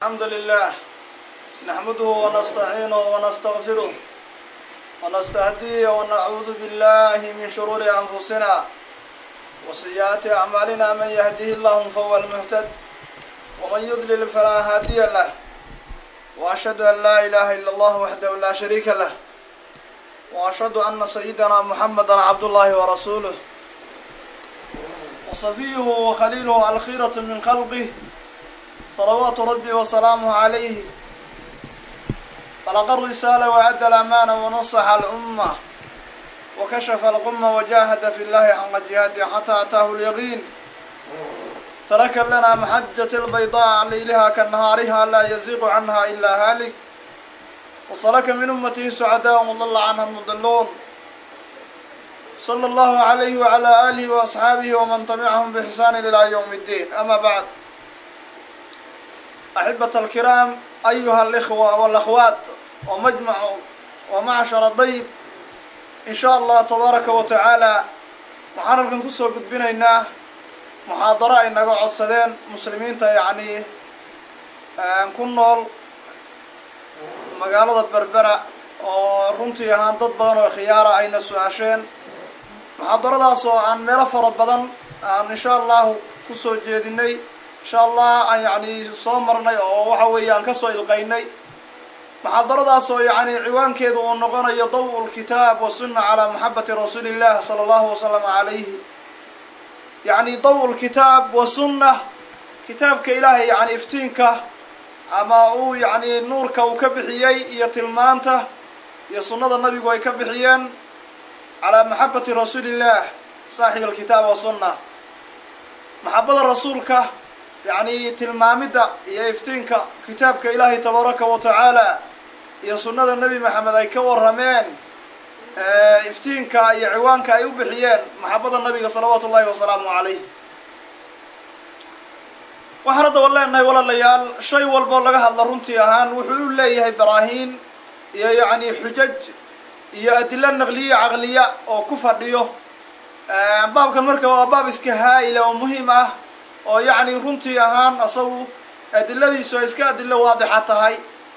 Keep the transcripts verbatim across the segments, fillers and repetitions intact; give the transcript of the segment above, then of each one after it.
الحمد لله نحمده ونستعينه ونستغفره ونستهديه ونعوذ بالله من شرور أنفسنا وسيئات أعمالنا. من يهده الله فهو المهتد ومن يضلل فلا هادي له، وأشهد أن لا إله إلا الله وحده لا شريك له، وأشهد أن سيدنا محمدا عبد الله ورسوله وصفيه وخليله الخيرة من خلقه صلوات ربي وسلامه عليه. بلغ الرسالة وأدى الأمانة ونصح الأمة وكشف الغمة وجاهد في الله حق جهاده حتى أتاه اليقين. ترك لنا محجة البيضاء ليلها كنهارها لا يزيغ عنها إلا هالك، وسلك من أمته سعداء وضل عنها المضلون. صلى الله عليه وعلى آله وأصحابه ومن تبعهم بإحسان إلى يوم الدين. أما بعد، أحبة الكرام، أيها الإخوة والأخوات ومجمع ومعشر الضيب، إن شاء الله تبارك وتعالى waxaan halkan kusoo gudbinaynaa muxaadaro ay naga codsadeen muslimiinta yacni ku nool magaalada Berbera oo runtii ahaan dad badan oo khiyaara ayna su'aasheen. muxaadaradaas oo aan meelo fara badan aan insha Allah kusoo jeedinay, insha Allah aan yacni soo marnay oo waxa weeyaan ka soo ilqaynay. muxaadaradaas oo yacni ciwaankeedu uu noqonayo dawul kitaab wa sunna ala muhabbati rasuulillah sallallahu alayhi wa sallam alayhi. yacni dawul kitaab wa sunna, kitaabka ilaahay yacni iftiinka ama uu yacni nuurka uu ka bixiyay iyo tilmaanta iyo sunnada nabigu ay ka bixiyeen ala muhabbati rasuulillah saaxib alkitaab wa sunna. maxabada rasuulka يعني tilmaamida iyo iftiinka kitaabka ilaahay tabaaraka wa tacaala iyo sunnada nabi maxamed ay ka warameen ee iftiinka iyo ciwaanka ay u bixiyeen maxabada nabiga sallallahu alayhi wa sallam alayhi. waxaan hadda walaalahay walaalayaal shay walba laga hadla runtii ahaan wuxuu u leeyahay baraahiin iyo yacni xujaj iyo adilla naqliya aqliya oo ku fadhiyo. baabkan marka waa baab iska haayila oo muhiim ah oo yacni runtii ahaan asagu adilladiisu ay iska adillo waadixa tahay.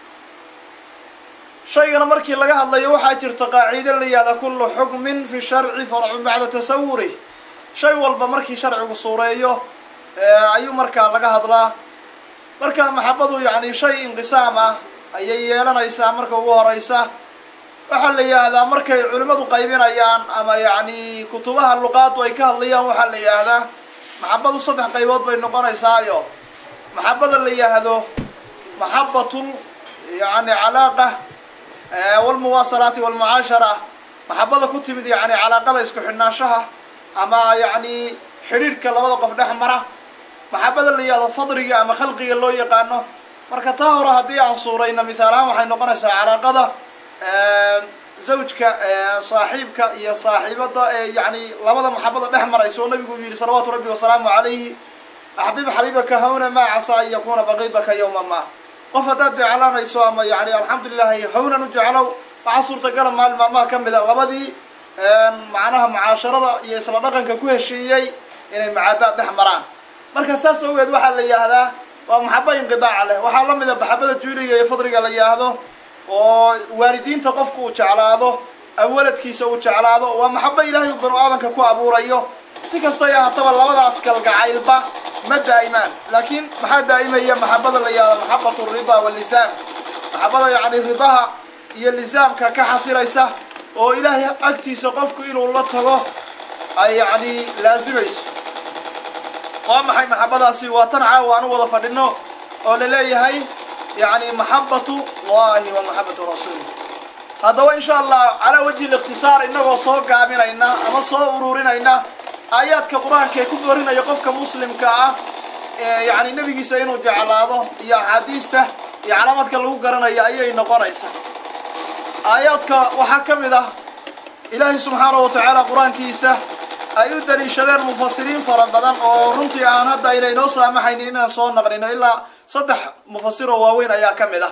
shaygana markii laga hadlayo waxaa jirta qaaciide la yihahda kullu xukmin fi sharci farcun bacda tasawuri. shay walba markii sharcigu suureeyo ayuu markaa laga hadlaa. marka maxabadu yacni shay inqisaam ah ayay yeelanaysaa. marka ugu horeysa waxaa la yihahdaa markay culimmadu qaybinayaan ama yacni kutubaha luqaadu ay ka hadlayaan waxaa la yihahdaa maxabadu saddex qaybood bay noqonaysaayo maxabada la yihahdo maxabatul yacni calaaqa walmuwaasalaati walmucaashara, maxabada ku timid yacni calaaqada isku xidhnaanshaha ama yacni xidhiidhka labada qof dhex mara. maxabada la yihahdo fadriga ama khalqiga loo yaqaano. marka taa hore haddii aan suurayna mithaal ahaan waxay noqonaysaa calaaqada zawjka saaxiibka iyo saaxiibada ee yacni labada maxabada dhex marayso. nabigu yidhi salawaatu rabbi wasalaamu calayhi, axbib xabiibaka hawna maa casaa an yakuuna baqiidaka yowma ma. qof haddaad jeclaanayso ama yacni alxamdulilahi hawnan u jeclow, waxaa suurtagala maalin maalmaha ka mid a labadii macnaha mucaasharada iyo isla dhaqanka ku heshiiyey inay macaadaad dhex maraan. marka saas awgeed waxaa la yihahdaa waa maxabo inqidaaca leh. waxaa la mid a maxabada juuliga iyo fadriga la yihahdo oo waalidiinta qofku uu jeclaado waladkiisa uu jeclaado. waa maxabo ilaahay uu banu aadanka ku abuurayo. si kastoo ay ahaataba labadaas kalgacaylba ma daa'imaan, laakiin maxaa daa'imaya maxabada la yihahdo maxabatu rida wallisaam. maxabada yacni ridaha iyo lisaamka ka xasilaysa oo ilaahay agtiisa qofku inuu la tago ay yacni laazimayso. waa maxay maxabadaasi? waa tan caawa aan u wada fadhino oo la leeyahay يعني محبة الله ومحبة رسوله. هذا وإن شاء الله على وجه الاختصار إنه صوق عاملنا أما صوق أرورنا آيات كقرآن كيكبرنا يقف كمسلم كا يعني النبي سينو جعل هذا يا حديثه يا علامات كلو قرنا يا أي نقرأيسه آيات كوحكم ذا إلهي سبحانه وتعالى قرآن كيسه أيود الشذر مفسرين فربنا ورمتي عن هذا إلى نص ما حيننا صون نقرنا إلا صدح مفسر واوين أيا كمذا.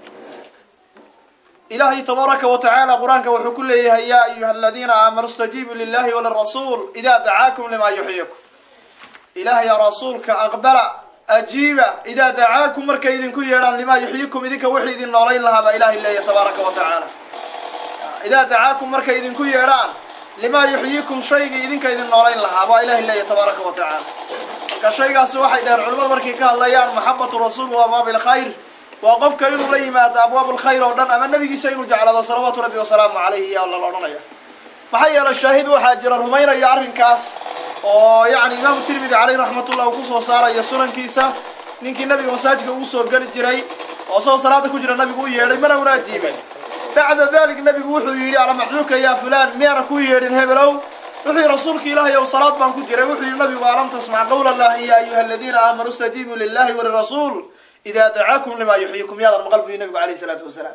إلهي تبارك وتعالى قرآنك وحكول يا أيها الذين آمنوا استجيبوا لله وللرسول إذا دعاكم لما يحييكم. إلهي يا رسولك أقبل ajiiba idaa dacaakum markay idinku yeedhaan limaa yuxyikum idinka wixii idin noolayn lahaabaa ilaahay leeyahy tabaaraka wa tacaala. idaa dacaakum markay idinku yeedhaan limaa yuxyikum shaygii idinka idin noolayn lahaa baa ilaahay leeyahy tabaaraka wa tacaala. marka shaygaasi waxay dheheen culimmadu markay ka hadlayaan maxabatu rasuul wa abwaabi alkhayr waa qofka inuu la yimaado abwaab alkhayr oo dhan ama nabigiisa inuu jeclaado salawaatu rabbi wasalaamu calayhi iyo alla la odhanaya. maxaa yeelay shaahid waxaa jira rumaynaya arrinkaas oo yacni imaamu tirmidi caleyh raxmatullah uu kusoo saaraya sunankiisa ninkii nabiga masaajidka ugu soo geli jiray oo soo salaada ku jira nabigu u yeedhay mana una ajiibin. bacda dalik nabigu wuxuu yidhi alamacduuka yaa fulaan miyaana ku yeedhin hebelow wuxuu yidhi rasuulka ilaahay ow salaad baan ku jiray. wuxuu yidhi nabigu alam tasmac qawla allahi ya ayuha aladiina aamanuu istajiibuu lillahi walirasuul idaa dacaakum limaa yuxyikum yaadan maqal buu nabigu calayhi salaatu wasalaam.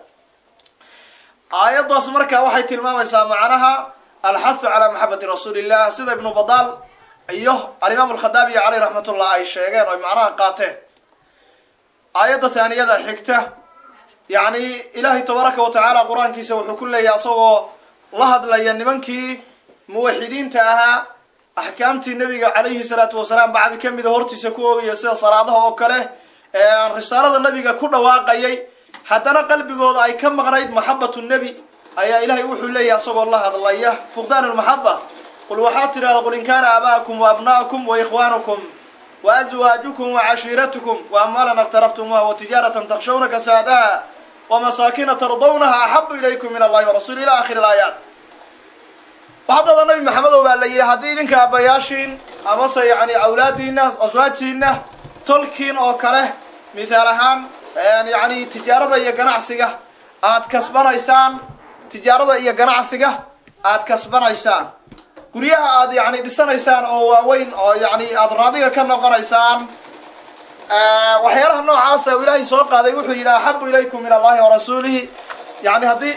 aayaddaas marka waxay tilmaamaysaa macnaha alxathu calaa maxabati rasuuli illah sida ibnu badaal iyo alimaam alkhadaabiya caleyh raxmatullah ay sheegeen oy macnaha qaateen. aayadda taaniyada xigta yacni ilaahay tabaaraka wa tacaala qur-aankiisa wuxuu ku leeyahay asagoo la hadlaya nimankii muwaxidiinta ahaa axkaamtii nabiga calayhi salaatu wasalaam bacdi ka mida hortiisa ku oogaya sida salaadaha oo kale ee aan risaalada nabiga ku dhawaaqayay haddana qalbigooda ay ka maqnayd maxabatu nebi ayaa ilaahay wuxuu leeyahay asagoo la hadlaya fuqdaan almaxaba qul waxaad tidhahda qul in kaana aaba'akum wa abna'akum wa ikhwaanukum wa aswaajukum wa cashiiratukum wa amwaalan iqtaraftumuha wa tijaaratan takshawna kasaadaha wa masaakina tardawnaha axabu ilaykum min allahi wa rasuuli ila akhiri alaayaat. waxadada nabi maxamedow baa la yidhi haddii idinka aabbayaashiin amase yacni awlaadiina aswaajtiina tolkiin oo kale mithaal ahaan yacni tijaarada iyo ganacsiga aad kasbanaysaan tijaarada iyo ganacsiga aad kasbanaysaan guryaha aad yacni dhisanaysaan oo waaweyn oo yacni aad raadiga ka noqonaysaan waxyaalaha noocaasa ilaahay soo qaaday wuxuu yidhi axabu ilaykum min allahi wa rasuulihi yani haddii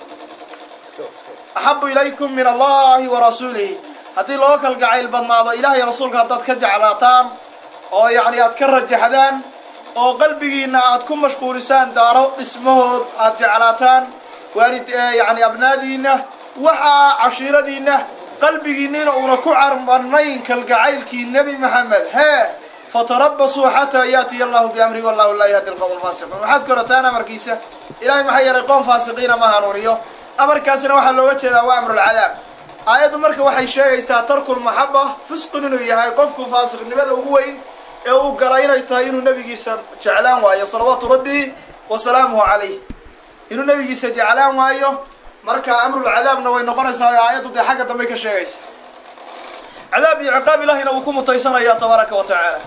axabu ilaykum min allahi wa rasuulihi haddii loo kalgacayl badnaado ilahay rasuulka haddaad ka jeclaataan oo yacni aad ka rajaxdaan oo qalbigiina aad ku mashquulisaan daaro dhismahood aad jeclaataan waalid yacni abnaadiina waxaa cashiiradiina qalbigiinina uuna ku carmarnayn kalgacaylkii nebi maxamed hee fatarabasuu xataa yaatiya allahu biamri wallahu laa yahdi alqawm alfaasiqiin. waxaad korataan amarkiisa ilahay maxaa yeelay qoom faasiqiina ma hanuuniyo. amarkaasina waxaa looga jeedaa waa amrulcadaab. aayaddu marka waxay sheegaysaa tarkulmaxaba fisqun inuu yahay qofku faasiqnimada ugu weyn ee uu galay inay tahay inuu nabigiisa jeclaan waayo salawaatu rabbi wasalaamuhu calayh inuu nabigiisa jeclaan waayo. marka amrulcadaabna way noqonaysaa aayaddu dee xagga dambe ka sheegaysa cadaab iyo ciqaab ilahina uu ku mutaysanaya tabaaraka wa tacaala.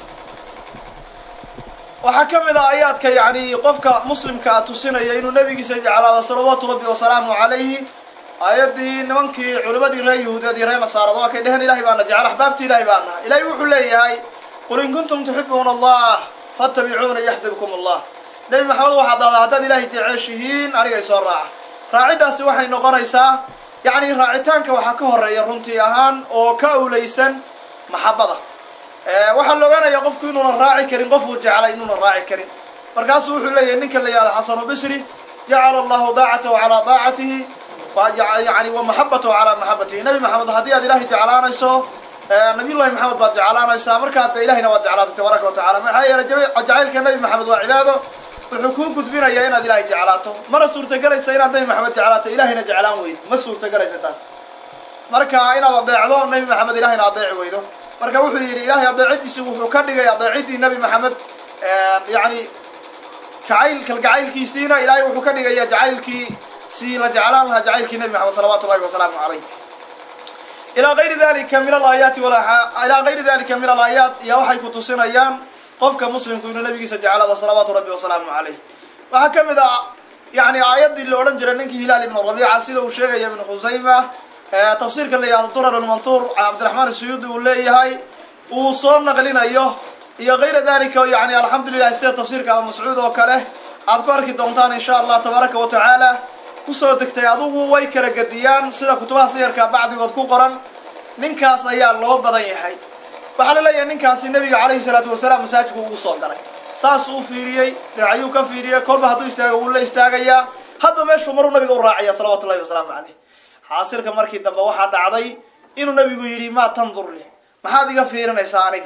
waxaa ka mid a aayaadka yacni qofka muslimka a tusinaya inuu nabigiisa jeclaado salawaatu rabbi wasalaamu calayhi aayaddii nimankii culimadii reer yahuudeed iyo reer nasaarada waa kay dheheen ilahay baana jecel axbaabtii ilahay baa naha. ilahay wuxuu leeyahay qul in kuntum tuxibuuna allah fattabicuuna yaxbibkum allah. nebi maxamed waxaad dhahdaa haddaad ilaahay jeceshihiin anigay soo raaca. raaciddaasi waxay noqonaysaa yacni raacitaanka waxaa ka horeeya runtii ahaan oo ka awlaysan maxabada. waxaa la ogaanaya qofku inuunan raaci karin qofuu jeclay inuunan raaci karin. markaasuu wuxuu leeyahay ninka la yihahdo xasanu bisri jacala allahu daacatahu calaa daacatihi yani wa maxabatahu calaa maxabatihi. nebi maxamed haddii aad ilahay jeclaanayso nabiyullahi maxamed baad jeclaanaysaa markaad ilahayna waad jeclaatay tabaaraka wa tacala. maxaa yeelay jacaylka nebi maxamed waa cibaado wuxuu kuu gudbinayaa inaad ilahay jeclaato. mana suurtagelaysa inaad nebi maxamed jeclaato ilahayna jeclaan weydo ma suurtagelaysa taas. marka inaad adeecdo nebi maxamed ilahayna adeeci weydo. marka wuxuu yidhi ilahay adeecidiisi wuxuu ka dhigay adeecidii nebi maxamed yani jacayl kalgacaylkiisiina ilahay wuxuu ka dhigaya jacaylkii si la jeclaan lahaa jacaylkii nebi maxamed salawaatu llahi wasalaamu calayh. ilaa gayri dalika min alaayaati ilaa gayri dalika min alaayaat iyo waxay ku tusinayaan qofka muslimku inuu nabigiisa jeclaado salawaatu rabbi wasalaamu calayh. waxaa ka mid a yani aayaddii la odhan jiray ninkii hilaal ibnu rabiica sida uu sheegaya ibnu khusayma tafsiirka la yihahdo durar almantuur cabdiraxmaan asuyuudi uu leeyahay uu soo naqlinayo iyo gayra dalika yani alxamdulilah sida tafsiirka abu mascuud oo kale aad ku arki doontaan insha allah tabaaraka wa tacaala kusoo degtay. adugu way kala gediyaan sida kutubaha siyarka bacdigood ku qoran. ninkaas ayaa loo badan yahay. waxaa la leeyahay ninkaasi nabiga calayhi salaatu wasalaam masaajidku ugu soo galay saas uu fiiriyey dhinacayuu ka fiiriyey kolba hadduu istaago wuu la istaagayaa hadba meeshuu maruu nabiga u raacaya salawaatu llahi wasalaamu calayh. xaasilka markii dambe waxaa dhacday inuu nabigu yidhi maa tandur li maxaad iga fiirinaysaa aniga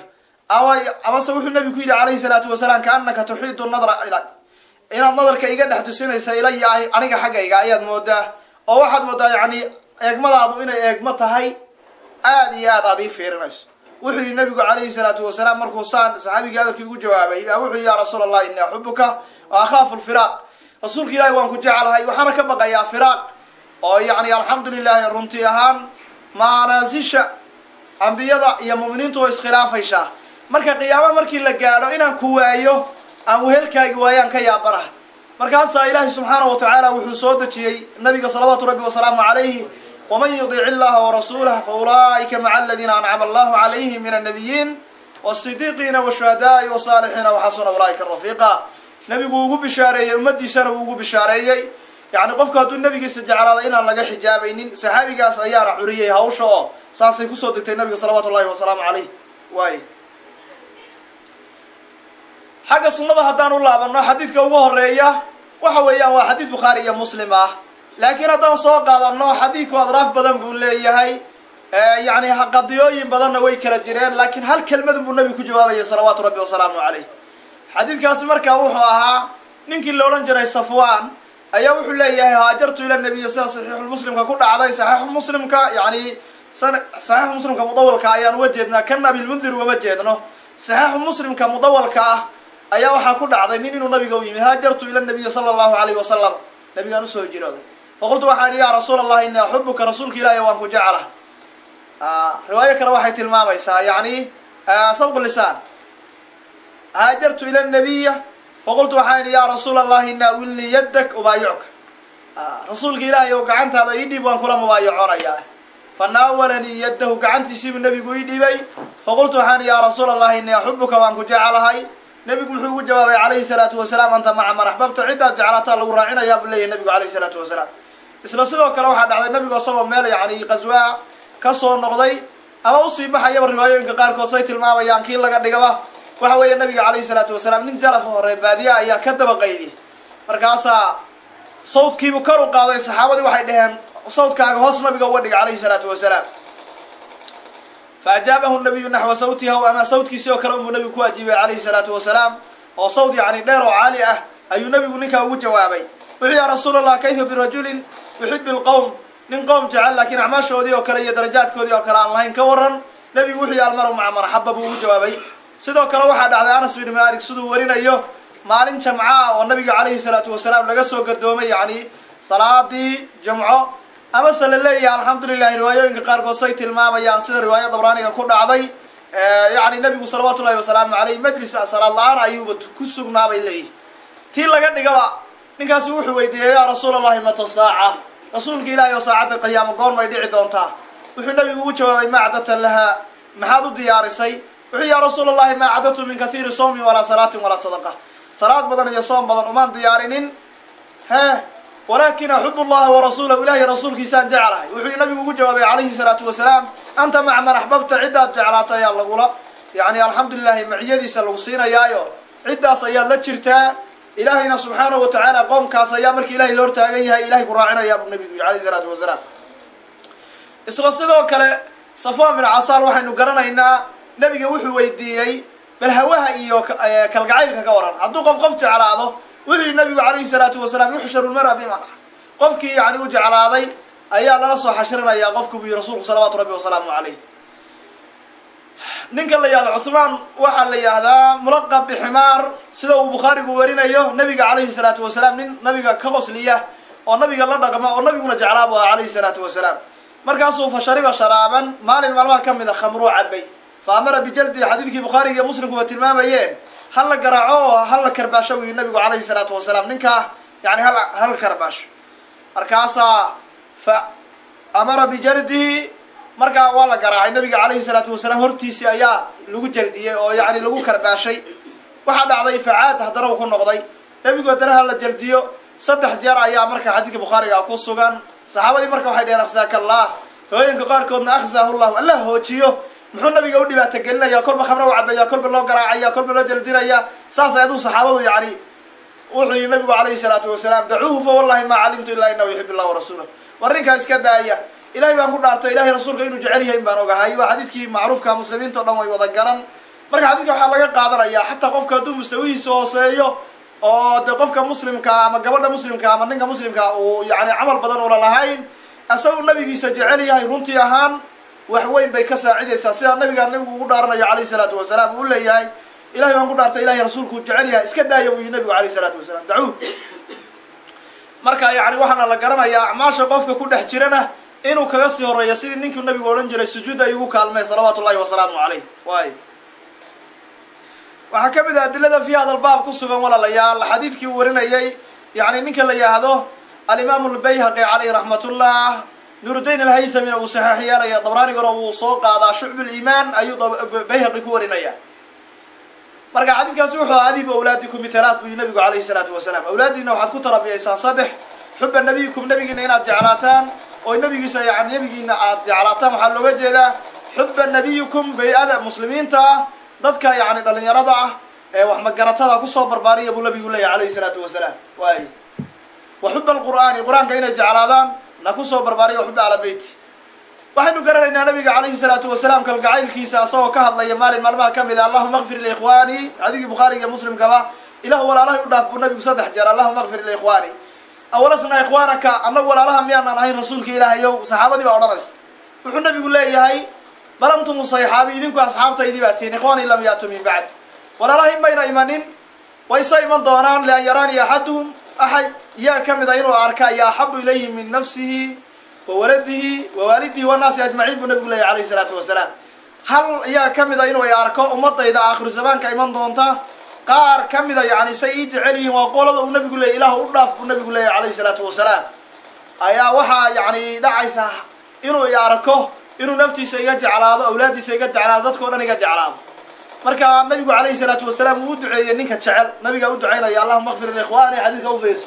أو أما سوحي النبي كيل عليه الصلاة والسلام كأنك تحيط النظر إلى إن النظر كيجد حدثنا إلي أنا حاجة يجايد مودة أو واحد مودة يعني أجمل عضو إن أجملتها هاي آدي آد عضي فيرناس وحي النبي عليه الصلاة والسلام مركوسان صحابي قال في جوابه وحي يا رسول الله إني أحبك وأخاف الفراق رسولك الله وأنك جعل هاي وحرك بقى يا فراق أو يعني الحمد لله رمتي أهان ما نازش أنبياء يا مؤمنين تو إسخلاف إيشا مركا قيامة مركي لقالوا إن كوايو أو هلكا جوايان كيا برا مركا صا إله سبحانه وتعالى وحصود شيء النبي صلوات ربي وسلامه عليه ومن يطيع الله ورسوله فأولئك مع الذين أنعم الله عليهم من النبيين والصديقين والشهداء والصالحين وحسن أولئك الرفيقا نبي وجوب بشارية ومدي سنة وجوب بشارية يعني قفك هذا النبي جالس على إن الله جح حجابين سحابي جالس أيار عريه هوشة ساسي كسودة النبي صلوات الله وسلامه عليه واي حاجة سنة هدان الله بنا حديث كوجه الرئية وحويا وحديث بخاري مسلمة لكن هذا صاق هذا النوع حديث وأضراف بدن بقولي هاي يعني قضيوين بدن ويكر الجيران لكن هل كلمة النبي كجوابه صلوات ربي وسلامه عليه حديث كاسمر كوحها نمكن لو رنجر صفوان أيه وحلي هاجرت إلى النبي صلى الله عليه وسلم صحيح المسلم ككل عليه صحيح المسلم ك يعني صحيح المسلم كمطول كأيان وجدنا كنا بالمنذر ومجدنا صحيح المسلم كمطول كأ أيه وحكل عليه مين النبي قوي هاجرت إلى النبي صلى الله عليه وسلم نبي أنا سوى جيران فقلت وحالي يا رسول الله إني أحبك رسولك لا يوانك جعله آه رواية كرواحة الماميسا يعني آه صوب اللسان هاجرت إلى النبي فقلت وحالي يا رسول الله إن أولني يدك أبايعك آه رسولك لا يوقعنت هذا يدي وأن كل مبايعون إياه فناولني يده قعنت سيب النبي قويدي بي فقلت وحالي يا رسول الله إني أحبك وأنك جعلها نبي محمد جواب عليه الصلاة والسلام أنت مع من أحببت عدة جعلتها لو راعينا يا بلي النبي عليه الصلاة والسلام isla sidoo kale waxa dhacday nabiga soo meel yaani qaswa ka soo noqday ama u sii baxay riwaayooyinka qaar kood say tilmaamayaan kii laga dhigaba waxa weeye nabiga kaleey salaatu wasalaam nin jalaf hore baadiya ayaa ka daba qaydi markaas sawdkiibu kor u qaaday saxaabadii waxay dhaheen sawdkaaga hoos nabiga uga dhig kaleey salaatu wasalaam فاجابه النبي نحو صوته وما صوتك سيو كلام النبي كو اجيب عليه الصلاه والسلام او صوت يعني دير عالي اه اي النبي نكا ugu jawaabay wixii ya rasuul allah kayfa bi rajulin yuhibbu alqawm nin qawm jecel laakiin acmaashoodii oo kale iyo darajaadkoodii oo kale aan lahayn ka waran nabigu wixii almaru ma'a marxaba buu ugu jawaabay sidoo kale waxa dhacday Anas bin Malik sidoo warinayo maalin jamca oo nabiga kaleey salaatu wasalaam laga soo gadoomay yani salaadii jamco ama sallallahu alhamdulillah riwaayooyinka qaar kood say tilmaamayaan sida riwaayada Dabraaniga ku dhacday يعني النبي صلى الله عليه وسلم عليه مجلس أسر الله أيوب كسرنا بيليه تيل لقد جوا نكاس وحي ويدي يا رسول الله متى الساعة رسولك لا يساعد القيام قول ما يدعي دونتا وحي النبي وجهه ما عدت لها محاض الديار سي وحي يا رسول الله ما عدت من كثير صوم ولا صلاة ولا صدقة صلاة بدن يصوم بدن ومان ديارين ها ولكن أحب الله ورسوله إلهي رسولك سان جعله وحي النبي وجهه عليه الصلاة والسلام أنت مع من أحببت عدة جعلاتها يا الله يعني الحمد لله معيدي سلوصينا يايو عدة صياد لتشرتا إلهينا سبحانه وتعالى قوم كاسيا مرك إلهي لورتا جيها إلهي قراعنا يا ابو النبي عليه الصلاة والسلام إسرائيل وكله صفوان من عصار واحد نقرنا إن نبي وحي ويديي بالهواها إيو كالقعيل كوران عبدو قف قفت على هذا وحي النبي عليه الصلاة والسلام يحشر المرأة بما قفك يعني وجه على هذا أيها الله صح حشرنا يا قفك برسول صلوات ربي وسلامه عليه نينك اللي هذا عثمان وحال اللي هذا ملقب بحمار سيده البخاري ورينا ايوه نبي عليه الصلاه والسلام نين نبي كقسليه او نبي الله دغما او نبينا جعلابه عليه الصلاه والسلام markaasuu fashariba sharaban maalin maalmaha kamid ah khamru cabay faamara bijaldi hadithki bukhari iyo muslim ku tilmaamayeen hal la garaaco hal la karbaasho uu nabigu alayhi salatu wasalaam ninka yani hal hal karbaash markaasa fa amara bijaldi marka waa la garaacay nabiga alayhi salatu wasalaam hortiisa ayaa lagu jaldiyay oo yaani lagu karbaashay waxa dhacday facaad hadana uu ku noqday nabigu hadana la jaldiyo saddex jeer ayaa marka hadithka bukhariga ku sugan saxaabadii marka waxay dhaheen akhsaaka allah hooyinka qaar koodna akhsaahu allah allah hoojiyo muxuu nabiga u dhibaato gelinaya kolba khamro u cabaya kolba loo garaacaya kolba loo jaldinaya saas ayadu saxaabadu yaani wuxuu nabigu alayhi salatu wasalaam dacuuhu fa wallahi ma alimtu illa innahu yuhibbu allah wa rasulahu warinka iska daaya إلهي بان قد أرتو إلهي رسولك إنو جعليه إن بان وقهاي وحديثكي معروف كمسلمين تقدم ويوضا قرن marka xadiidka waxaa laga qaadanayaa xataa qofka hadduu mustawihiisa hooseeyo oo de qofka muslimka ama gabadha muslimka ama ninka muslimka uu yani camal badan una lahayn asagoo nabigiisa jecel yahay runtii ahaan wax weyn bay ka saacidaysaa sidaa nabigaa nabigu ugu dhaaranayo calayhi salaatu wasalaam uu leeyahay ilahay baan ku dhaartay ilahay rasuulku jecel yahay iska daaya buu yihi nabigu calayhi salaatu wasalaam dacuu marka yani waxaana la garanayaa acmaasha qofka ku dhex jirana inuu kaga sii horeeyo sidii ninkii nabigu odhan jiray sujuudda ay ugu kaalmay salawaatu ullahi wasalaamu calayh waay waxaa ka mid ah adilada fi hada albaab ku sugan walaalayaal xadiidkii uu warinayay yani ninka la yihahdo alimaamu albayhaqi calayhi raxmatullah nurudayn alhaythamina uu saxiix yeelaya dabraaniguna wuu soo qaadaa shucb liimaan ayuu bayhaqi ku warinaya marka xadiidkaasi wuxuu aha adibu awlaadikum bitalaat buu nabigu calayhi salaatu wasalaam awlaadiina waxaad ku tarabiyaysaan saddex xuba nabiyikum nabigiina inaad jeclaataan oo nabigiisa yani nabigiina aad jeclaataan waxaa looga jeedaa xuba nabiyikum bay-ada muslimiinta ah dadka yani dhalinyarada ah ee wax magaratada kusoo barbaariya buu nabigu leeyahy calayhi salaatu wasalaam waay wa xuba alqur'aani qur-aanka inay jeclaadaan na kusoo barbaariya xuba ala beyti waxaynu garanaynaa nabiga calayhi salaatu wasalaam kalgacaylkiisa asagoo ka hadlaya maalin maalmaha kamid a allahuma akfir liikhwaani xadiigii bukhaariga iyo muslimkaba ilahu walaalahay u dhaaf buu nabigu saddex jeer allahuma akfir liikhwaani awalasnaa ikhwaanaka annagu walaalaha miyaanan ahayn rasuulka ilaahayow saxaabadii baa odhanaysa wuxuu nabigu leeyahay bal antum sayxaabi idinku asxaabtaydii baa tihiin ikhwaanii lam yaatu min bacd walaalahay mayna imanin wayse iman doonaan lian yaraanii axaduhum axad yaa kamid a inuu arka iyo axabu ilayhi min nafsihi wa waladihi wa waalidihi wannaasi ajmaciin buu nabigu leeyahy calayhi salaatu wasalaam hal yaa kamid a inuu arko ummadayda aakhiru zamaanka iman doonta qaar kamid a yani say ii jecel yihiin waa qolada uu nabigu leeyay ilaah u dhaaf buu nabigu leeyahy calayhi salaatu wasalaam ayaa waxaa yani dhacaysa inuu i arko inuu naftiisa iga jeclaado awlaadiisa iga jeclaado dadkao dhan iga jeclaado marka nabigu calayhi salaatu wasalaam uu u duceeyey ninka jecel nabigaa u ducaynaya allahuma akfir liikhwaani xadiidka u fiirso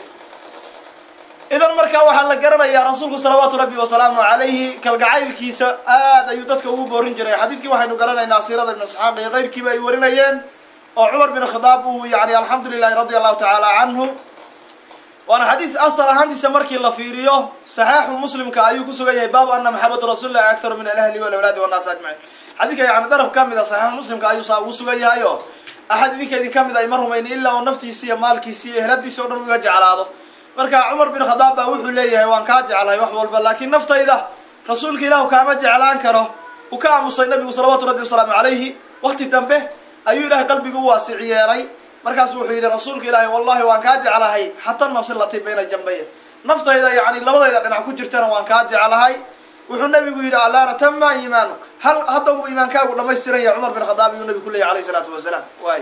idan markaa waxaa la garanayaa rasuulku salawaatu rabbi wasalaamu calayhi kalgacaylkiisa aad ayuu dadka ugu boorin jiray xadiidkii waxaynu garanaynaa siirada ibnu isxaaq iyo keyrkiiba ay warinayeen oo cumar bin khadaab uu yani alxamdu lilahi radia allahu tacaala canhu waana xadiis asal ahaantiisa markii la fiiriyo saxiixu muslimka ayuu ku sugan yahay baabu ana maxabatu rasuulillahi aktaru min alahli walawlaadi wannaasi ajmaciin xadiidka yani daraf kamid a saxiixu muslimka ayuu saa ugu sugan yahay oo axad idinka idin kamid a ima rumayni ilaa oo naftiisi iyo maalkiisi iyo ehladiisi o dhan uga jeclaado marka cumar bin khadaab baa wuxuu leeyahay waan kaa jeclahay wax walba laakiin naftayda rasuulka ilaahu kaama jeclaan karo uu ka aamusay nabigu salawaatu rabbi wasalaamu calayhi wakti dambe ayuu ilahay qalbiga u waasici yeelay markaasu wuxuu yidhi rasuulka ilaahay wallahi waan kaa jeclahay xataa nafsi lati bayna jambaya naftayda yani labadayda dhinac ku jirtana waan kaa jeclahay wuxuu nabigu yidhi alaana tama iimaanuk hal hadda u iimaankaagu dhamaystiran yahay cumar bin khadaab ayuu nabigu ku leeyahy alayhi salaatu wasalaam waay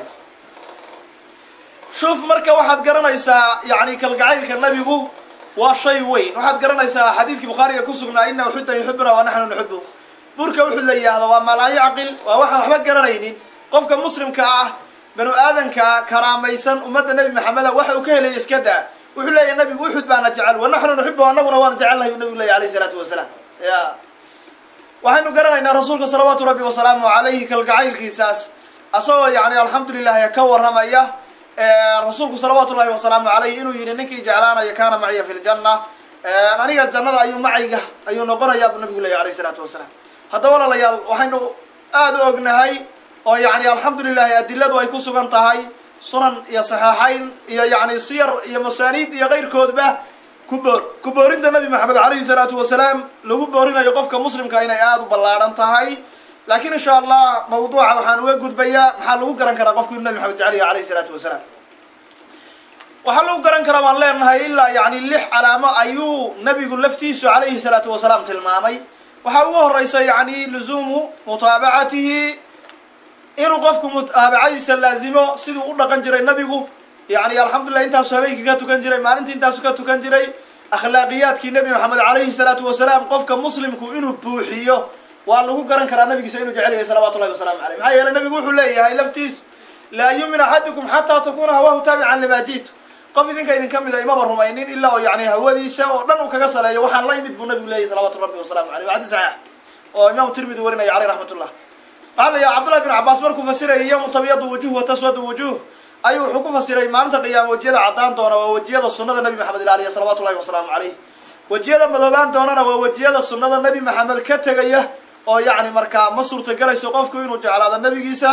shuf marka waxaad garanaysaa yani kalgacaylka nabigu waa shay weyn waxaad garanaysaa xadiidkii bukhaariga ku sugnaa ina uxuda yuxibuna wa naxnu nuxibu burka uxud la yihahdo waa maa laa yacqil waa waxaan waxba garanaynin qofka muslimka ah banu aadanka karaamaysan ummadda nebi maxameda waxa uu ka helaya iska daa wuxuu leeyahay nabigu uxud baana jecel wa naxnu nuxibu anaguna waana jecelnahay buu nabigu leeyahy alayhi salaatu wasalaam ya waxaynu garanaynaa rasuulka salawaatu rabbi wasalaamu calayhi kalgacaylkiisaas asagoo yani alxamdulilah ka warramaya rasuulku salawaatu ullahi wasalaamu calayhi inuu yihi ninkii jeclaanaya kaana maciya fi ljanna aniga jannada ayuu macayga ayuu noqonayaa buu nabigu leeyahy alayhi salaatu wasalaam haddaba walaalayaal waxaynu aada u ognahay oo yani alxamdulilahi adiladu ay ku sugan tahay sunan iyo saxeexayn iyo yani siyar iyo masaaniid iyo keyrkoodba kuboor ku boorinta nabi maxamed calayhi salaatu wasalaam lagu boorinayo qofka muslimka inay aada u ballaadhan tahay laakiin insha allah mawduuca waxaan uga gudbayaa maxaa lagu garan karaa qofku inu nabi maxamed jeceliya alayhi salaatu wasalaam waxaa lagu garan karaa baan leenahay ilaa yani lix calaamo ayuu nabigu laftiisu calayhi salaatu wasalaam tilmaamay waxaa ugu horeysa yani luzuumu mutaabacatihi inuu qofku mutaabacadiisa laazimo siduu u dhaqan jiray nabigu yani alxamdulilah intaasu habeenkii ka tukan jiray maalintii intaasu ka tukan jiray akhlaaqiyaadkii nabi maxamed calayhi salaatu wasalaam qofka muslimku inuu buuxiyo waa lagu garan karaa nabigiisa inuu jecel yahay salawatu llahi wasalamu aleyh maxaa yeelay nabigu wuxuu leeyahay laftiis laa yumin axadukum xataa takuna hawahu taabican lima jitu qof idinka idin kamid a imaba rumaynin ilaa oo yani hawadiisa oo dhan uu kaga saleeyo waxaan la imid buu nabigu leeyahy salawatu rabbi wasalamu aleyh waa xadis saxiix oo imaamu tirmidi warinaya caleyh raxmatullah waxaa la yahay cabdullahi bin cabaas markuu fasirayay yawmu tabyadu wujuh wa taswadu wujuh ayuu wuxuu ku fasiray maalinta qiyaama wejiyada caddaan doona waa wejiyada sunada nabi maxamed ilaaliya salawatu llahi wasalaamu caleyh wejiyada madoobaan doonana waa wejiyada sunada nabi maxamed ka tegaya oo yani markaa ma suurtagelayso qofku inuu jeclaado nabigiisa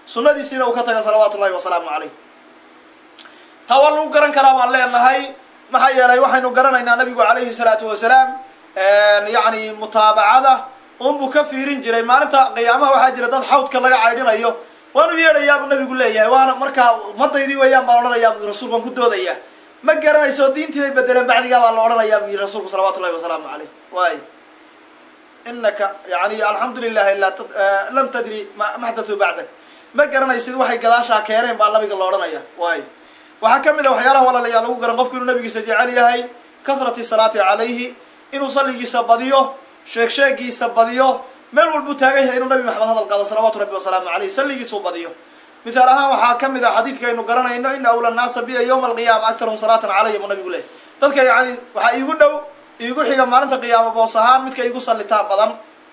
sunnadiisiina uu ka taga salawaatu ullahi wasalaamu calayh. taa waa lagu garan karaa baan leenahay, maxaa yeelay waxaynu garanaynaa nabigu calayhi salaatu wasalaam yacni mutaabacada unbuu ka fiirin jiray. maalinta qiyaamaha waxaa jira dad xawdka laga caydhinayo, waanu yeedhayaa buu nabigu leeyahay, waana markaa umadaydii weeyaan baan odhanayaa buu rasuulku, waan ku doodayaa. ma garanayso diintii bay bedeleen bacdigaa baa la odhanayaa buu yihi rasuulku salawaatu ullahi wasalaamu calayh. waay inaka yani alxamdu lilah ilaa lam tadri ma maxdathu bacdak, ma garanaysid waxay gadaashaa keeneen baa nabiga la odhanaya. waay waxaa ka mid a waxyaalaha walaalayaa lagu garan qofku inuu nabigiisa jecel yahay, kathrati salaati calayhi, inuu salligiisa badiyo, sheeg sheegiisa badiyo, meel walbuu taagan yahay inuu nabi maxamed hadal qaado salawaatu rabbi wasalaamu calayh, salligiisuu badiyo. mithaal ahaan waxaa ka mid a xadiidka aynu garanayno, ina awla nnaasa biya yowma alqiyaama aktarhum salaatan calaya buu nabigu leeyahy. dadka yani waxaa iigu dhow iigu xiga maalinta qiyaama boos ahaan midka iigu sallitaan badan.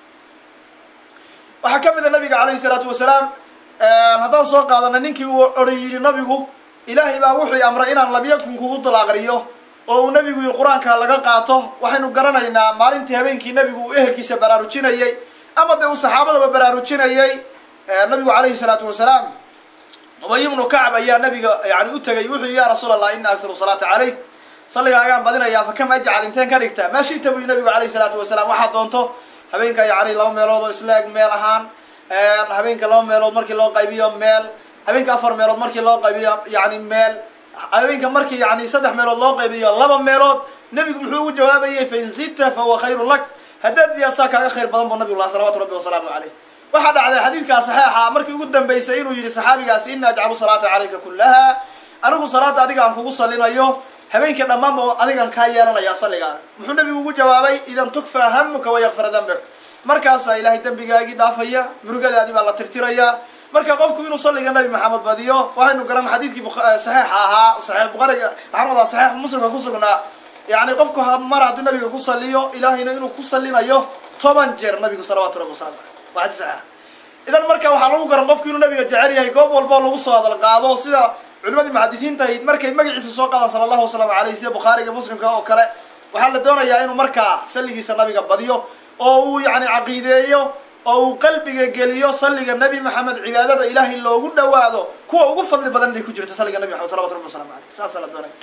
waxaa ka mid a nabiga calayhi salaatu wasalaam haddaan soo qaadana ninkii uu odhan yidhi nabigu ilaahay baa wuxuu amray inaan labyakun kugu dul aqriyo oo uu nabigu yidhi qur-aanka laga qaato. waxaynu garanaynaa maalintii habeenkii nabigu uu ehelkiisa baraarujinayey ama dee uu saxaabadaba baraarujinayey nabigu calayhi salaatu wasalaam, ubay ibnu kacab ayaa nabiga yani u tegay, wuxuu yihi ya rasuul allah ina aktaru salaata calayk, salligaagaan badinayaa fa kam ajcal, inteen ka dhigtaa? maa shita buu yihi nabigu calayhi salaatu wasalaam, waxaad doonto. habeenka yani laba meelood oo isla eg meel ahaan, habeenka laba meelood markii loo qaybiyo meel, habeenka afar meelood markii loo qaybiyo yani meel, habeenka markii yani saddex meelood loo qaybiyo laba meelood. nabigu muxuu ugu jawaabayay fain zidta fahuwa khayru lak, haddaad ziyaasaa kaaga khayr badan buu nabigu lahaa salawaatu rabbi wasalaamu calayh. waxaa dhacday xadiidkaa saxeixa markii ugu dambaysay inuu yihi saxaabigaasi ina ajcalu salaata calayka kullaha, anigu salaada adiga aan kugu salinayo habeenkii dhammaanba adigan kaa yeelanayaa salligaaga. muxuu nabigu ugu jawaabay idan tukfaa hamuka wayakfira dambek, markaasaa ilaahay dembigaagii dhaafaya, murugadaadii baa la tirtirayaa. marka qofku inuu salliga nabi maxamed badiyo, waxaynu garan xadiidkii saxiixa ahaa, saxiix bukhariga maxamed a saxiix muslimka ku sugnaa, yani qofku mar hadduu nabiga ku saliyo ilaahayna inuu ku salinayo toban jeer nabigu salawaatu rabbi wasalam aleyh, waa xadiis saxiixa. idan marka waxaa lagu garan qofku inuu nabiga jecel yahay goob walbo lagu soo hadal qaado, sida culimadii muxadisiinta ahayd markay magaciisa soo qaadaan sala allahu wasalaamu aleyh, sida bukhaariga muslimka oo kale, waxaa la doonayaa inuu markaa salligiisa nabiga badiyo oo uu yani caqiideeyo oo uu qalbiga geliyo salliga nabi maxamed, cibaadada ilaahay loogu dhawaado kuwa ugu fadli badan inay ku jirto salliga nabi maxamed salawatu rabbi wasalaamu aleyh. saasaa la doonaya.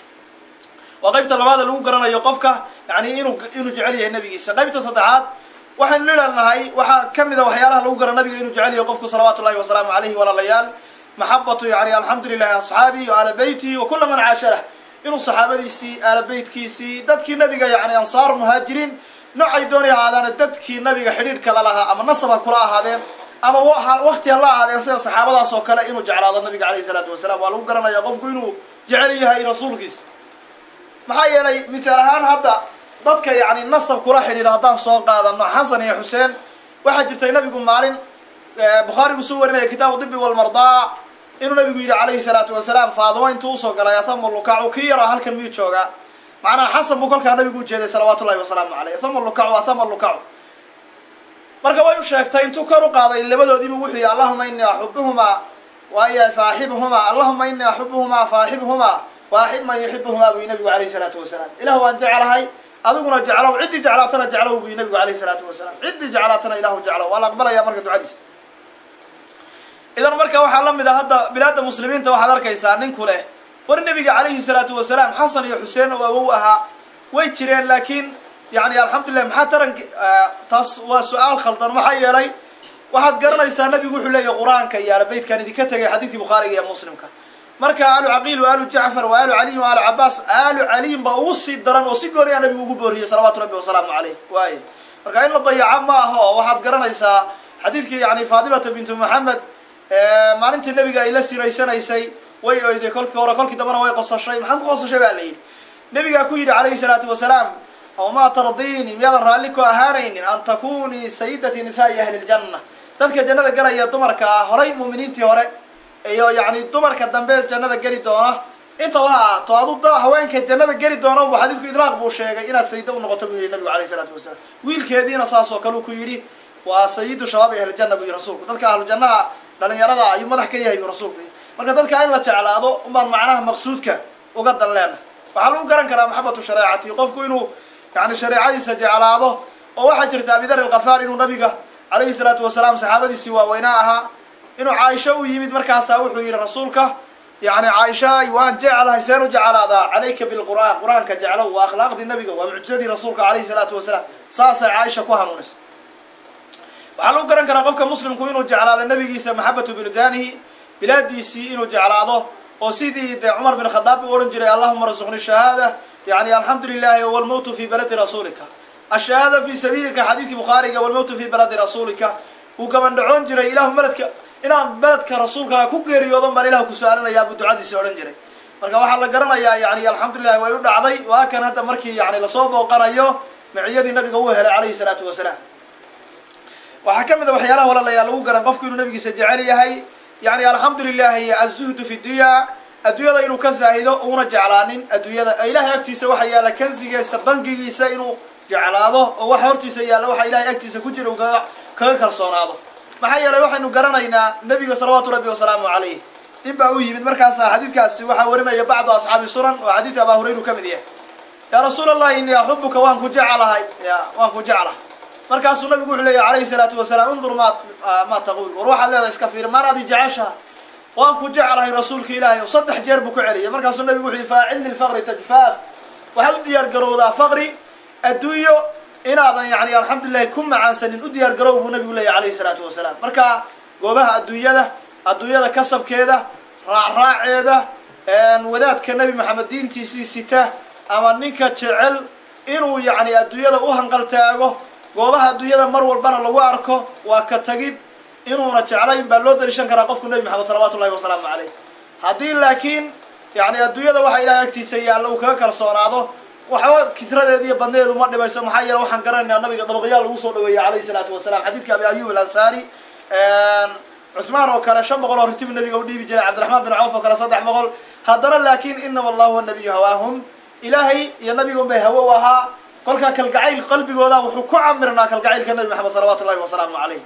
waa qaybta labaada lagu garanayo qofka yani inuu inuu jecel yahay nabigiisa. qaybta saddexaad waxaynu lilanahay waxaa ka mid a waxyaalaha lagu gara nabiga inuu jecel yahay qofku salawaatu ullahi wasalaamu aleyhi. walaalayaal, maxabatu yani alxamdu lilahi asxaabihi wa ala beyti wa kula man caasha lah, inuu saxaabadiisii, aala beytkiisii, dadkii nabiga yani ansaar muhaajiriin noocay doonay ahaadaan, dadkii nabiga xidhiidhka la lahaa ama nasab ha kula ahaadeen ama wakti ha la ahaadeen, sida saxaabadaas oo kale inuu jeclaado nabiga calayhi salaatu wasalaam. waa lagu garanaya qofku inuu jecel yahay rasuulkiisa. maxaa yeelay mithaal ahaan hadda dadka yani nasab kula xidhiidha haddaan soo qaadano xasan iyo xuseen, waxaa jirtay nabigu maalin bukhaarigu soo warinaya kitaabu dibi walmardaa inuu nabigu yidhi calayhi salaatu wasalaam, faadimo intuu usoo galay atama lukacu kii yaraa halkan miyuu joogaa? macnaha xasan buu kolkaa nabigu ujeeday salawaatu ullahi wasalaamu aleyh, atama lukacu atama lukacu. marka way u sheegtay intuu kor u qaaday labadoodiibu wuxuu yihi allahuma ini axubuhumaa waaya faaxibuhumaa, allahuma ini axubuhumaa faaxibuhumaa waaxib man yuxibuhumaa buu nabigu calayhi salaatu wasalaam. ilah waan jeclahay adiguna jeclow, ciddii jeclaatana jeclow buu nabigu calayhi salaatu wasalaam. ciddii jeclaatana ilahu jeclow, waa la aqbalaya marka ducadiisa. idan marka waxaa la mid a hadda bilaadda muslimiinta waxaad arkaysaa ninku leh war nabiga calayhi salaatu wasalaam xasan iyo xuseen oo awow ahaa way jireen, laakiin yani alxamdulilah maxaa taranki taas waa su-aal khaldan. maxaa yeelay waxaad garanaysaa nabigu wuxuu leeyahy qur-aanka iyo aala beytkan idinka tegay xadiidkii bukhaariga iyo muslimka. marka aalu caqiil wa aalu jacfar wa aalu caliyin wa aalu cabaas, aalu caliyin baa ugu sii daran oo si gooniyaa nabigu ugu booriyey salawaatu rabbi wasalaamu aleyh. waay marka in la dayaca ma aha oo waxaad garanaysaa xadiidkii yani faatimata bintu maxamed maalintii nabiga ay la siraysanaysay way oyday kolkii hore, kolkii dambana way qosashay. maxaad ku qosashay baa la yidhi, nabigaa ku yidhi calayhi salaatu wasalaam, awmaa tardini, miyaadan raalli ku ahaanaynin an takunii sayidati nisaai ahli ljanna, dadka jannada galaya dumarka ah horay mu'miniintii hore iyo yani dumarka dambe jannada geli doona intaba ha ahaato, adu haweenka jannada geli doona bu xadiidku idlaaq buu sheegay inaad sayida u noqoto buu yihi nabigu calayhi salaatu wasalaam. wiilkeediina saas oo kale uu ku yidhi waa sayidu shabaab ahlijanna buu yihi rasuulku, dadka ahlujannaha dhalinyarada ayuu madax ka yahay buu rasuulku. marka dadka in la jeclaado umbaan macnaha maqsuudka uga dan leena. waxaa lagu garan karaa maxabatu shareecati, qofku inuu yani shareecadiisa jeclaado. oo waxaa jirta abidar alkafaar inuu nabiga calayhi salaatu wasalaam saxaabadiisii waaweynaa ahaa إنه عائشة ويمد مركز وحي رسولك يعني عائشة وان جعلها سير جعل هذا عليك بالقرآن قرآن كجعله وأخلاق دي النبي ومعجزة رسولك عليه الصلاة والسلام ساسة عائشة كوهنونس وعلو قرن كان قفك مسلم كوينو جعل هذا النبي جيسا محبة بلدانه بلادي سي إنه جعل هذا وسيدي عمر بن الخطاب ورنجري اللهم رزقني الشهادة يعني الحمد لله والموت في بلد رسولك الشهادة في سبيلك حديث بخاري والموت في بلد رسولك وكمان دعون جري إله بلدك إنا بلدك رسولك كوكير يوضن بل إله كسؤالنا يا أبو دعادي سؤالن جري مركا waxaa la garanaya yani alxamdulillahi way u dhacday waa kan hadda markii yani la soo booqanayo maciyadii nabiga uu helay calayhi salaatu wasalaam waxa kamid ah waxyaalaha walaalayaal lagu garan qofku inuu nabigiisa jecel yahay yani alxamdulillahi az-zuhd fi dunya adduunyada inuu ka zaahido una jeclaanin adduunyada ilaahay agtiisa waxa yaala kansigiisa bangigiisa inuu jeclaado oo waxa hortiisa yaala waxa ilaahay agtiisa ku jira uu kaga kalsoonaado maxaa yeelay waxaynu garanaynaa nabiga salawaatu rabbi wa salaamu calayhi in baa uu yimid markaas xadiidkaasi waxa warinaya bacdu asxaabi sunan oo xadiid Abu Hurayra kamid yahay ya rasuulullaahi inni ahubbuka waan ku jecelahay ya waan ku jecelahay markaas nabigu wuxuu leeyahay calayhi salaatu wa salaam undur ma ma taqul war waxa leedahay iska fiir maradi jecesha waan ku jecelahay rasuulka ilaahay saddex jeer buu ku celiyay markaas nabigu wuxuu faa'ilni al-faqri tajfaaf waxa u diyaar garowda faqri adduunyo inaadan yani alxamdulillahi kum macaansanin u diyaar garow buu nabigu leeyahay calayhi salaatu wa salaam marka goobaha adduunyada adduunyada kasabkeeda raacraaceeda een wadaadka nabi maxamed diintiisii sita ama ninka jecel inuu yani adduunyada u hanqal taago goobaha adduunyada mar walbana lagu arko waa ka tagid inuuna jeclayn baa loo dalishan karaa qofku nabi maxamed salawaatullaahi wasalaamu calayh haddii laakiin yani adduunyada waxa ilaahay agtiisa yaalla uu kaga kalsoonaado waxba kitradeeda iyo badneedu ma dhibayso maxaa yeele waxaan garanaynaa nabiga dabaqyaal lagu soo dhaweeyay calayhi salaatu wasalaam xadiidka abi ayuub al-ansaari عثمان وكان شاب بقول رتيب النبي قودي بجنا عبد الرحمن بن عوف وكان صدح بقول هذا لكن إنما الله والنبي هواهم إلهي يا النبي قوم بهوا وها كل كالقعيل قلبي ولا وحكو عمرنا كالقعيل كالنبي محمد صلوات الله وسلامه عليه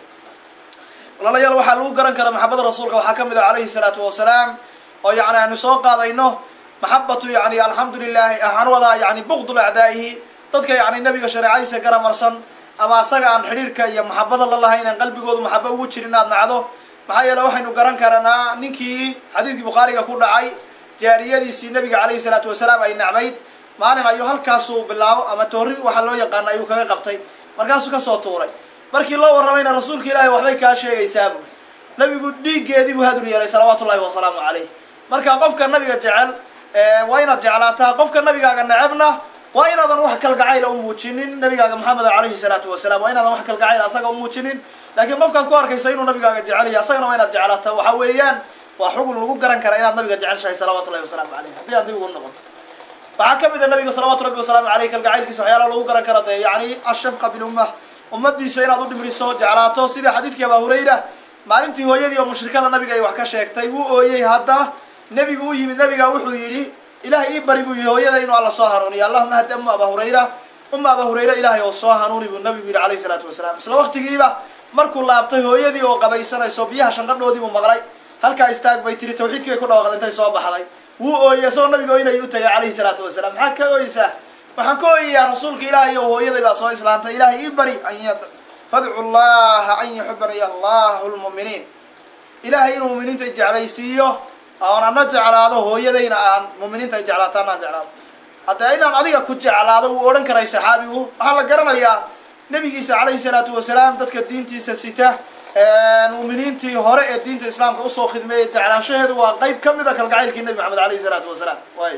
والله يلا وحلو قرن كلام محبة رسولك وحكم ذا عليه الصلاة والسلام ويعني أن سوق هذا إنه محبته يعني الحمد لله أحن وضع يعني بغض الأعدائه ضدك يعني النبي شرعي سكر مرسن أما سجى عن حريرك يا محبة الله هنا قلبي قود محبة وجرنا نعده maxaa yeelay waxaynu garan karanaa ninkii xadiidkii Bukhariga ku dhacay jaariyadiisii nabiga calayhi salaatu wasalaam ay nacmayd maalin ayuu halkaas uu bilaabo ama toori waxa loo yaqaan ayuu kaga qabtay markaas uu ka soo tuuray markii loo waramayna rasuulka ilaahay waxbay ka sheegaysaa nabigu dhiigeedii buu hadur yeelay salawaatullaahi wa salaamu calayhi marka qofka nabiga jecel ee waa inaad jeclaataa qofka nabigaaga nacabna waa inaadan wax kal gacayl u muujinin nabigaaga maxamed calayhi salaatu wasalaam waa inaadan wax kal gacayl asaga u muujinin laakiin qofkaad ku arkaysa inuu nabigaaga jecel yahay asagana waa inaad jeclaataa waxa weeyaan waa xugun lagu garan kara inaad nabiga jeceshahay salawaatullaahi wa salaamu calayhi haddii aad nabigu noqoto waxaa ka mid ah nabiga salawaatu rabbi wa salaamu calayhi kalgacaylkiisa waxyaalaha lagu garan kara dee yacni ashafqa bilummah ummadiisa inaad u dhimriso jeclaato sida xadiidkii Abu Hurayra maalintii hooyadii oo mushrikada nabiga ay wax ka sheegtay wuu ooyey hadda nabigu u yimid nabiga wuxuu yidhi ilaahay ii bari buu hooyada inuu alla soo hanuuniyo allahumma hadi umma Abu Hurayra umma Abu Hurayra ilaahay oo soo hanuuni buu nabigu yidhi calayhi salaatu wasalaam isla waqtigiiba markuu laabtay hooyadii oo qabaysanayso biyaha shanqadhoodii buu maqlay halka istaag bay tiri tawxiidkii ay ku dhawaaqday intay soo baxday wuu ooyay soo nabiga inay u tagay calayhi salaatu wasalaam maxaa ka ooyaysaa waxaan ka ooyayaa rasuulka ilaahay oo hooyaday baa soo islaantay ilaahay ii bari an yad fad'u allaha an yuhibbani allahu almu'miniin ilaahay inuu mu'miniinta jeclaysiiyo aan ana jeclaado hooyadayna aan mu'miniinta jeclaataan aan jeclaado hatta inaan adiga ku jeclaado uu oran karay saxaabigu waxa la garanayaa nabigiisa calayhi salaatu wasalaam dadka diintiisa sita mu'miniintii hore ee diinta islaamka u soo khidmeeyay jeclaanshaheedu waa qayb ka mid ah kalgacaylkii nabi maxamed calayhi salaatu wasalaam way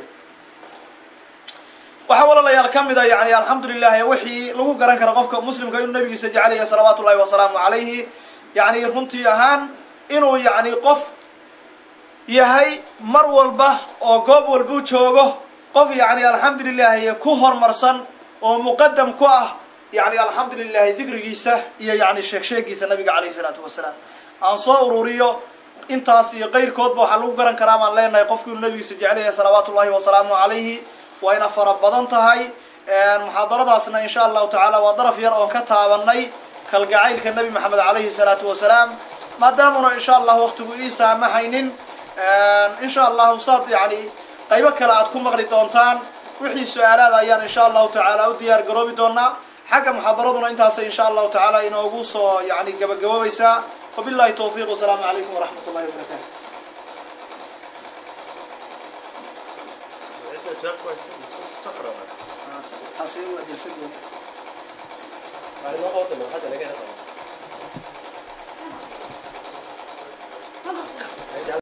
waxa walaalayaal ka mid ah yani alxamdulilah wixii lagu garan karo qofka muslimka inuu nabigiisa jecel yahay salawaatullaahi wa salaamu calayhi yani runtii ahaan inuu yani qof yahay mar walba oo goob walba joogo qof yani alxamdulilah ku hormarsan oo muqaddam ku ah يعني الحمد لله ذكر جيسه يعني شيخ شيخ جيسه النبي عليه الصلاة والسلام أنصار روريو إنتاس غير كتب وحلو قرن كلام الله إنه يقفك النبي سجى عليه صلوات الله وسلامه عليه وإن فرب بدنتهاي محاضرة أصلا إن شاء الله تعالى وظرف يرى كتابني كالجعيل كالنبي محمد عليه الصلاة والسلام ما دامنا إن شاء الله وقت إيسا محينين إن شاء الله صاد يعني قيبك لا تكون مغري دونتان وحي السؤالات أيان إن شاء الله تعالى وديار قروبي دونا حاجة محاضراتنا انتهى إن شاء الله تعالى إنه أقصى يعني جب جوابيسا وبالله التوفيق والسلام عليكم ورحمة الله وبركاته. حسين وجسد. ما هو ده اللي حد لقيته.